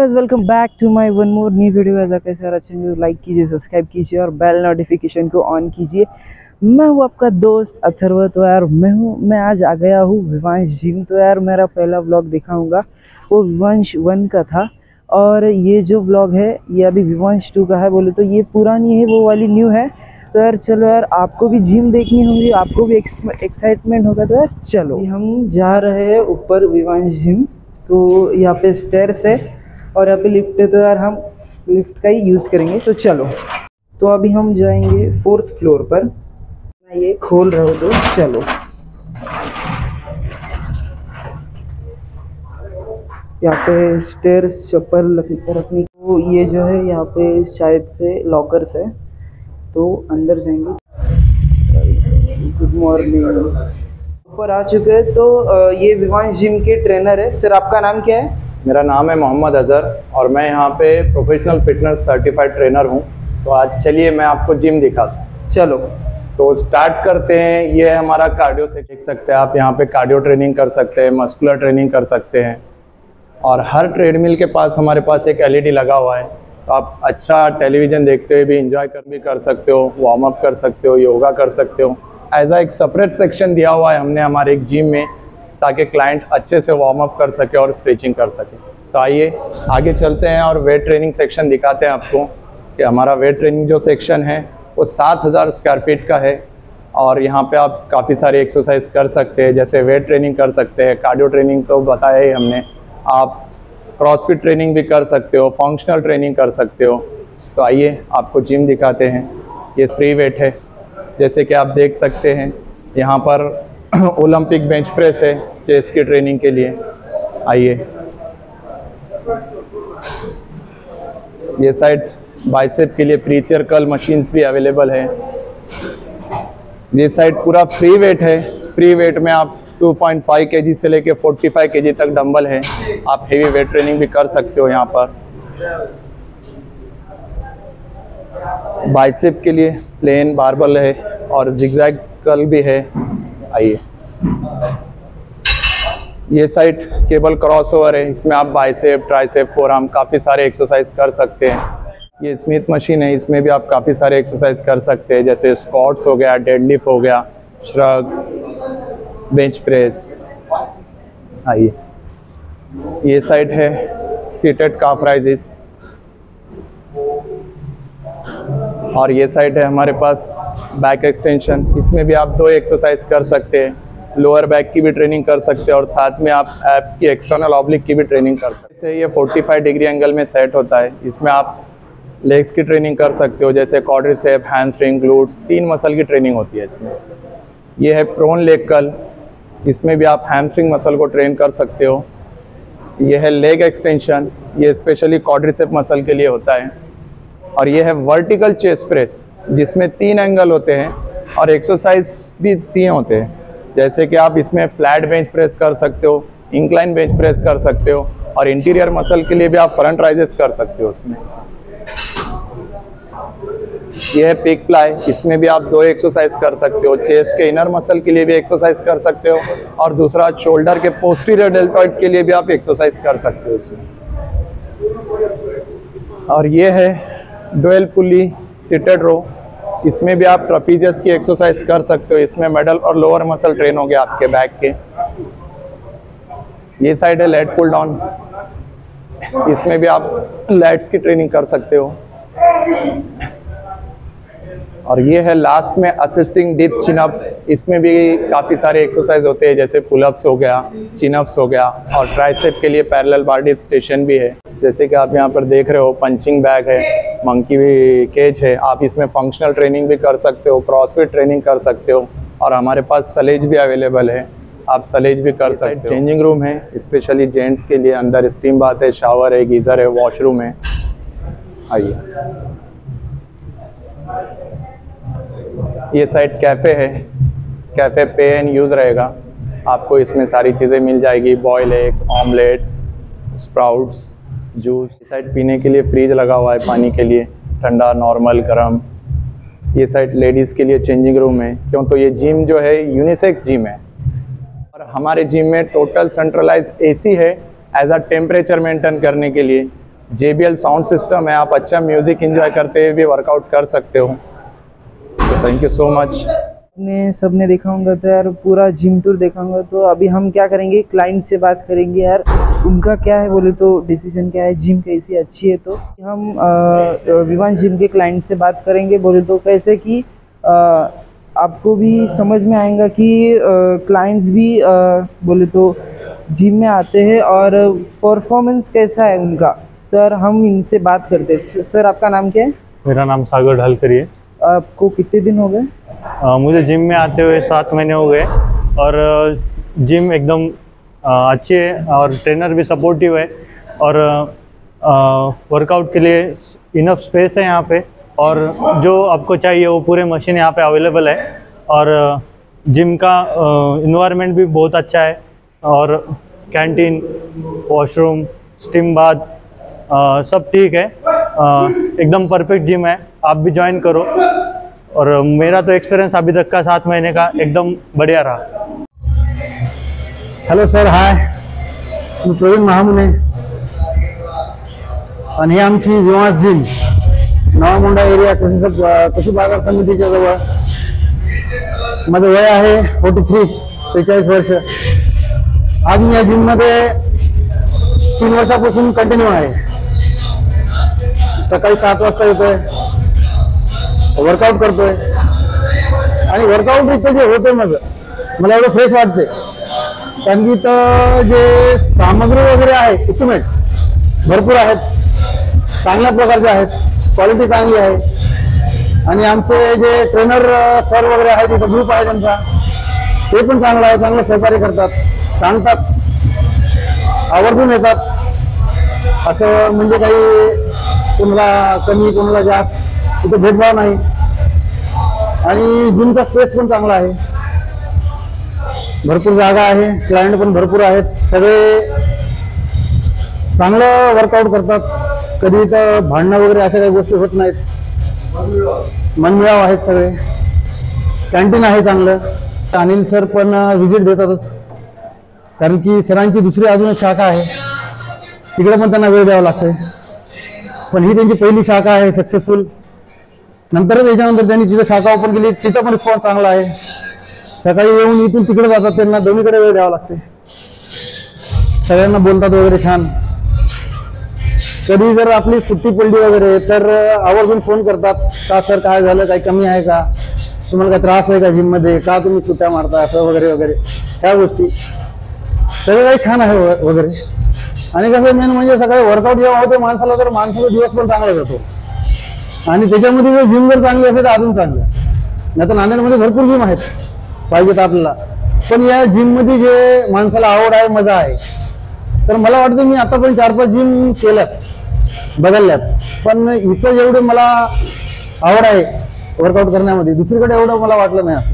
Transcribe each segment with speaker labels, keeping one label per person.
Speaker 1: Guys, welcome back to my one more new video. ऐसा कैसे अच्छा लाइक कीजिए, सब्सक्राइब कीजिए और बेल नोटिफिकेशन को ऑन कीजिए। मैं हूँ आपका दोस्त अथर्व। तो यार मैं आज आ गया हूँ विवांश जिम। तो यार मेरा पहला व्लॉग दिखाऊंगा वो विवांश 1 का था, और ये जो व्लॉग है ये अभी विवांश 2 का है। बोले तो ये पुरानी है, वो वाली न्यू है। तो यार चलो यार, आपको भी जिम देखनी होगी, आपको भी एक्साइटमेंट होगा। तो यार चलो, हम जा रहे हैं ऊपर विवांश जिम। तो यहाँ पे स्टेयर्स है और यहाँ पे लिफ्ट है, तो यार हम लिफ्ट का ही यूज़ करेंगे। तो चलो, तो अभी हम जाएंगे 4th फ्लोर पर। मैं ये खोल रहा हूँ, तो चलो। यहाँ पे स्टेयर्स चप्पल रखने को, ये जो है यहाँ पे शायद से लॉकर्स है, तो अंदर जाएंगे। Good morning. ऊपर आ चुके हैं। तो ये विवांश जिम के ट्रेनर है। सर, आपका नाम क्या है?
Speaker 2: मेरा नाम है मोहम्मद अजहर और मैं यहाँ पे प्रोफेशनल फिटनेस सर्टिफाइड ट्रेनर हूँ। तो आज चलिए मैं आपको जिम दिखाता हूँ।
Speaker 1: चलो
Speaker 2: तो स्टार्ट करते हैं। ये हमारा कार्डियो से देख सकते हैं आप, यहाँ पे कार्डियो ट्रेनिंग कर सकते हैं, मस्कुलर ट्रेनिंग कर सकते हैं। और हर ट्रेडमिल के पास हमारे पास एक LED लगा हुआ है, तो आप अच्छा टेलीविज़न देखते हुए भी इंजॉय कर सकते हो, वार्म अप कर सकते हो, योगा कर सकते हो। ऐसा एक सेपरेट सेक्शन दिया हुआ है हमने हमारे एक जिम में, ताकि क्लाइंट अच्छे से वार्म अप कर सके और स्ट्रेचिंग कर सके। तो आइए आगे चलते हैं और वेट ट्रेनिंग सेक्शन दिखाते हैं आपको कि हमारा वेट ट्रेनिंग जो सेक्शन है वो 7000 स्क्वायर फीट का है। और यहाँ पे आप काफ़ी सारे एक्सरसाइज कर सकते हैं, जैसे वेट ट्रेनिंग कर सकते हैं, कार्डियो ट्रेनिंग तो बताया ही हमने, आप क्रॉसफिट ट्रेनिंग भी कर सकते हो, फंक्शनल ट्रेनिंग कर सकते हो। तो आइए आपको जिम दिखाते हैं। ये फ्री वेट है, जैसे कि आप देख सकते हैं। यहाँ पर ओलंपिक बेंच प्रेस है चेस्ट की ट्रेनिंग के लिए। आइए, ये साइड बाइसेप के लिए प्रीचर कर्ल मशीन्स भी अवेलेबल है। ये साइड पूरा फ्री वेट है। फ्री वेट में आप 2.5 kg से लेके 45 kg तक डंबल है। आप हेवी वेट ट्रेनिंग भी कर सकते हो यहाँ पर। बाइसेप के लिए प्लेन बारबल है और जिगजैग कर्ल भी है। आइए, ये साइड केबल क्रॉसओवर है, इसमें आप बाइसेप, ट्राइसेप, फोरआर्म काफ़ी सारे एक्सरसाइज कर सकते हैं। ये स्मिथ मशीन है, इसमें भी आप काफ़ी सारे एक्सरसाइज कर सकते हैं, जैसे स्क्वाट्स हो गया, डेडलिफ्ट हो गया, श्रग, बेंच प्रेस। आइए, ये साइड है सीटेड काफ राइजेस। और ये साइड है हमारे पास बैक एक्सटेंशन, इसमें भी आप 2 एक्सरसाइज कर सकते हैं। लोअर बैक की भी ट्रेनिंग कर सकते हैं और साथ में आप एब्स की, एक्सटर्नल ऑब्लिक की भी ट्रेनिंग कर सकते हैं। ये 45 डिग्री एंगल में सेट होता है। इसमें आप लेग्स की ट्रेनिंग कर सकते हो, जैसे क्वाड्रिसेप, हैमस्ट्रिंग, ग्लूट्स, 3 मसल की ट्रेनिंग होती है इसमें। ये है प्रोन लेग कर्ल, इसमें भी आप हैमस्ट्रिंग मसल को ट्रेन कर सकते हो। ये है लेग एक्सटेंशन, ये स्पेशली क्वाड्रिसेप मसल के लिए होता है। और ये है वर्टिकल चेस्ट प्रेस, जिसमें 3 एंगल होते हैं और एक्सरसाइज भी 3 होते हैं। जैसे कि आप इसमें फ्लैट बेंच प्रेस कर सकते हो, इंक्लाइन बेंच प्रेस कर सकते हो, और इंटीरियर मसल के लिए भी आप फ्रंट राइजेस कर सकते हो उसमें। ये है पिक फ्लाई, इसमें भी आप 2 एक्सरसाइज कर सकते हो। चेस्ट के इनर मसल के लिए भी एक्सरसाइज कर सकते हो, और दूसरा शोल्डर के पोस्टीरियर डेल्टॉइड के लिए भी आप एक्सरसाइज कर सकते हो उसमें। और ये है डुअल पुली सिटेड रो, इसमें भी आप ट्रापीजियस की एक्सरसाइज कर सकते हो। इसमें मिडल और लोअर मसल ट्रेन हो गया आपके बैक के। ये साइड है लेट पुल डाउन, इसमें भी आप लैट्स की ट्रेनिंग कर सकते हो। और ये है लास्ट में असिस्टिंग डिप चिनअप, इसमें भी काफ़ी सारे एक्सरसाइज होते हैं, जैसे पुलअप्स हो गया, चिनअप्स हो गया, और ट्राइसेप के लिए पैरेलल बार डिप स्टेशन भी है। जैसे कि आप यहाँ पर देख रहे हो, पंचिंग बैग है, मंकी केज है। आप इसमें फंक्शनल ट्रेनिंग भी कर सकते हो, क्रॉसफिट ट्रेनिंग कर सकते हो, और हमारे पास सलेज भी अवेलेबल है, आप सलेज भी कर सकते हो। चेंजिंग रूम है स्पेशली जेंट्स के लिए, अंदर स्टीम बाथ है, शावर है, गीज़र है, वॉशरूम है। आइए, ये साइड कैफ़े है, कैफ़े पे एंड यूज़ रहेगा। आपको इसमें सारी चीज़ें मिल जाएगी, boil eggs, omelette, sprouts, juice. इस साइड पीने के लिए फ्रीज लगा हुआ है, पानी के लिए, ठंडा, नॉर्मल, गर्म। ये साइड लेडीज़ के लिए चेंजिंग रूम है, क्यों तो ये जिम जो है यूनिसेक्स जिम है। और हमारे जिम में टोटल सेंट्रलाइज AC है, एज अ टेम्परेचर मेंटेन करने के लिए। JBL साउंड सिस्टम है, आप अच्छा म्यूजिक एंजॉय करते हुए भी वर्कआउट कर सकते हो। तो थैंक यू सो मच।
Speaker 1: ने सबने देखा होगा तो यार पूरा जिम टूर देखा होगा। तो अभी हम क्या करेंगे, क्लाइंट से बात करेंगे यार, उनका क्या है बोले तो डिसीजन क्या है, जिम कैसी अच्छी है। तो हम विवांश जिम के क्लाइंट से बात करेंगे बोले तो कैसे कि आपको भी समझ में आएगा कि क्लाइंट्स भी बोले तो जिम में आते हैं और परफॉर्मेंस कैसा है उनका। तो यार हम इनसे बात करते हैं। सर आपका नाम क्या है?
Speaker 3: मेरा नाम सागर ढालकरी है।
Speaker 1: आपको कितने दिन हो गए?
Speaker 3: मुझे जिम में आते हुए 7 महीने हो गए और जिम एकदम अच्छी है और ट्रेनर भी सपोर्टिव है और वर्कआउट के लिए इनफ स्पेस है यहाँ पे और जो आपको चाहिए वो पूरे मशीन यहाँ पे अवेलेबल है और जिम का इन्वायरमेंट भी बहुत अच्छा है और कैंटीन, वॉशरूम, स्टीम बाथ सब ठीक है। एकदम परफेक्ट जिम है, आप भी ज्वाइन करो। और मेरा तो एक्सपीरियंस अभी तक का 7 महीने का एकदम बढ़िया रहा।
Speaker 4: हॅलो सर, हाय, मी प्रवीण महामुने आणि ही आमची विवांश जिम नवा मोंढा एरिया कृषी बाजार समितीच्या जवळ। माझं वय आहे 43 वर्ष। आज मी या जिम मध्ये 3 वर्षापासून कंटिन्यू आहे। सकाळी 7 वाजता येतोय, वर्कआउट करतोय आणि वर्कआउट इथं जे होतंय मला एवढं फ्रेश वाटते कारण की इथं जे सामग्री वगैरे आहे, इक्विपमेंट भरपूर आहेत, चांगल्या प्रकारचे आहेत, क्वालिटी चांगली आहे आणि आमचे जे ट्रेनर सर वगैरे आहेत, इथं ग्रुप आहे त्यांचा, ते पण चांगलं आहे, चांगलं सहकार्य करतात, सांगतात, आवर्जून येतात। असं म्हणजे काही कोणाला कमी कोणाला जास्त इथं भेदभाव नाही आणि जिमचा स्पेस पण चांगला आहे, भरपूर जागा आहे, क्लायंट पण भरपूर आहेत, सगळे चांगलं वर्कआउट करतात। कधी इथं भांडणं वगैरे अशा काही गोष्टी होत नाहीत, मनमिळाव आहेत सगळे। कॅन्टीन आहे चांगलं। अनिल सर पण व्हिजिट देतातच कारण की सरांची दुसरी अजून एक शाखा आहे, तिकडे पण त्यांना वेळ द्यावा लागतोय, पण ही त्यांची पहिली शाखा आहे सक्सेसफुल। नंतरच याच्यानंतर त्यांनी तिथं शाखा ओपन केली, तिथं पण रिस्पॉन्स चांगला आहे। सकाळी येऊन इथून तिकडे जातात, त्यांना दोन्हीकडे वेळ द्यावा लागते, सगळ्यांना बोलतात वगैरे छान। कधी जर आपली सुट्टी पडली वगैरे तर आवर्जून फोन करतात, का सर काय झालं, काही कमी आहे का, तुम्हाला काय त्रास आहे का जिम मध्ये, का तुम्ही सुट्ट्या मारता, असं वगैरे वगैरे ह्या गोष्टी सगळं काही छान आहे वगैरे। आणि कसं मेन म्हणजे सकाळी वर्कआउट जेव्हा होते माणसाला तर माणसाचा दिवस पण चांगला जातो आणि त्याच्यामध्ये जर जिम जर चांगली असेल तर अजून चांगलं। नाही तर नांदेडमध्ये भरपूर जिम आहेत पाहिजेत आपल्याला, पण या जिम मध्ये जे माणसाला आवड आहे, मजा आहे, तर मला वाटतं मी आतापर्यंत 4-5 जिम केल्यात, बदलल्यात, पण इथं जेवढे मला आवड आहे वर्कआउट करण्यामध्ये दुसरीकडे एवढं मला वाटलं नाही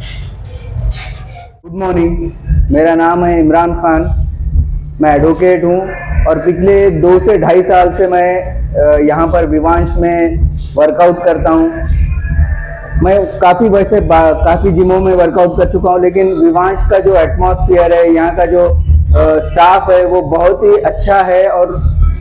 Speaker 4: असं।
Speaker 5: गुड मॉर्निंग, मेरा नाम है इमरान खान, मैं एडवोकेट हूँ और पिछले 2 से 2.5 साल से मैं यहाँ पर विवांश में वर्कआउट करता हूँ। मैं काफ़ी जिमों में वर्कआउट कर चुका हूँ, लेकिन विवांश का जो एटमॉस्फेयर है, यहाँ का जो स्टाफ है वो बहुत ही अच्छा है और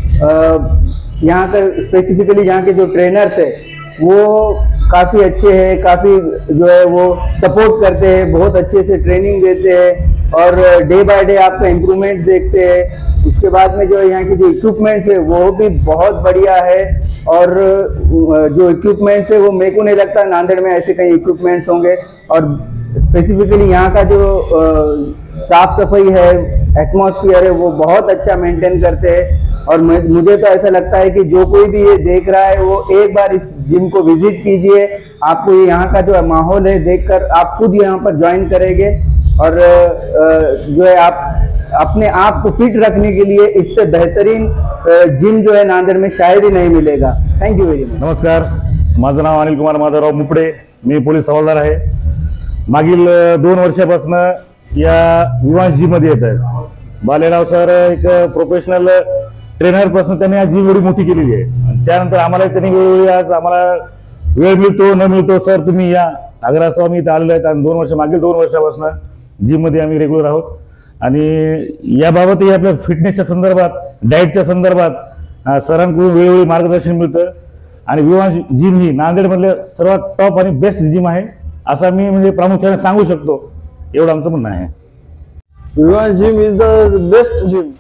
Speaker 5: यहाँ का स्पेसिफिकली यहाँ के जो ट्रेनर्स है वो काफ़ी अच्छे हैं, काफ़ी जो है वो सपोर्ट करते हैं, बहुत अच्छे से ट्रेनिंग देते हैं और डे बाय डे आपका इम्प्रूवमेंट देखते हैं। उसके बाद में जो यहाँ की जो इक्विपमेंट्स है वो भी बहुत बढ़िया है और जो इक्विपमेंट्स है वो मेरे को नहीं लगता नांदेड़ में ऐसे कई इक्विपमेंट्स होंगे और स्पेसिफिकली यहाँ का जो साफ सफाई है, एटमॉस्फेयर है, वो बहुत अच्छा मेंटेन करते हैं और मुझे तो ऐसा लगता है कि जो कोई भी ये देख रहा है वो एक बार इस जिम को विजिट कीजिए। आपको यहाँ का जो माहौल है देखकर आप खुद यहाँ पर ज्वाइन करेंगे और जो है आप अपने आप को फिट रखने के लिए इससे बेहतरीन जिम जो है नांदेड़ में शायद ही नहीं मिलेगा। Thank you very much.
Speaker 4: नमस्कार, माझं नाव अनिल कुमार माधवराव मुपडे, मी पोलीस हवालदार आहे। मागील 2 वर्षापासून या विवांश जिम मध्ये येत आहे। बालेराव सर एक प्रोफेशनल ट्रेनर पासून त्यांनी या जिम एवढी मोठी केलेली आहे। त्यानंतर आम्हाला त्यांनी वेळोवेळी आज आम्हाला वेळ मिळतो न मिळतो सर तुम्ही या नागराज स्वामी इथे आलेले आहेत आणि मागील 2 वर्षापासून जिम मध्ये आम्ही रेग्युलर आहोत आणि याबाबतही आपल्या फिटनेसच्या संदर्भात, डाएटच्या संदर्भात सरांकडून वेळोवेळी मार्गदर्शन मिळतं आणि विवांश जिम ही नांदेडमधले सर्वात टॉप आणि बेस्ट जिम आहे असं मी म्हणजे प्रामुख्याने सांगू शकतो. एवढं आमचं म्हणणं आहे.
Speaker 6: Vivansh gym is the best gym.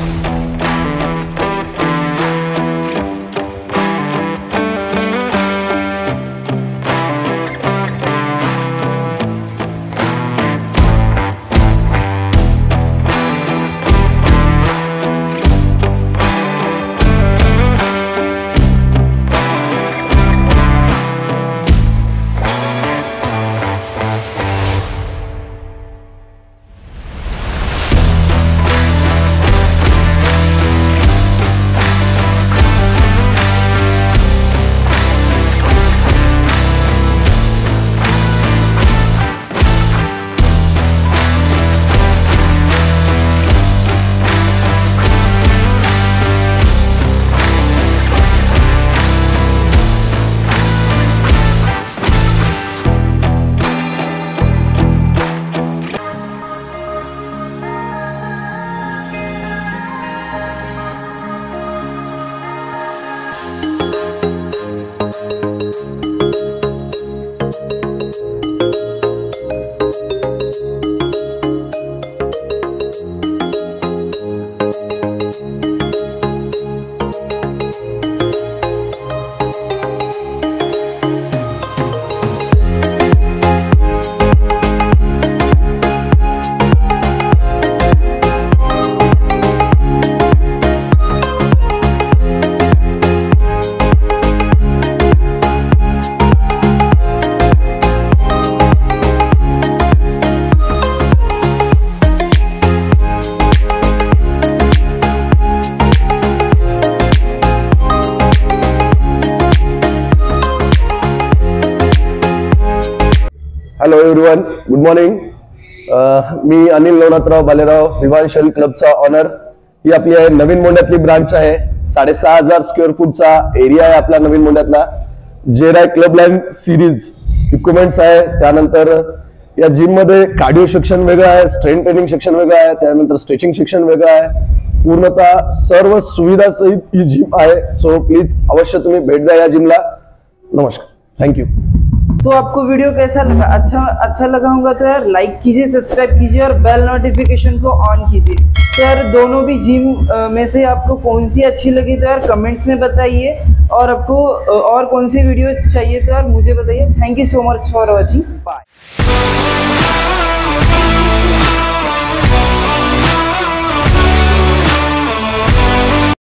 Speaker 7: Hello everyone, good morning. मी अनिल लोणातराव बालेराव, विवांश हेल्थ क्लबचा ऑनर. ही आपली आहे नवीन मोंढ्यातली ब्रांच आहे. 6,500 स्क्वेअर फूटचा एरिया आहे आपला नवीन मोंढ्यातला. जेराय क्लब लाईन सिरीज इक्विपमेंट्स आहे. त्यानंतर या जिम मध्ये कार्डिओ सेक्शन वेगळं आहे, स्ट्रेंथ ट्रेनिंग सेक्शन वेगळं आहे, त्यानंतर स्ट्रेचिंग सेक्शन वेगळं आहे. पूर्णतः सर्व सुविधा सहित ही जिम आहे. सो प्लीज अवश्य तुम्ही भेट द्या या जिमला. नमस्कार, थँक्यू.
Speaker 1: तो आपको वीडियो कैसा लगा? अच्छा लगा होगा तो यार लाइक कीजिए, सब्सक्राइब कीजिए और बेल नोटिफिकेशन को ऑन कीजिए. तो यार दोनों भी जिम में से आपको कौन सी अच्छी लगी तो यार कमेंट्स में बताइए, और आपको और कौन सी वीडियो चाहिए तो यार मुझे बताइए. Thank you so much for watching. Bye.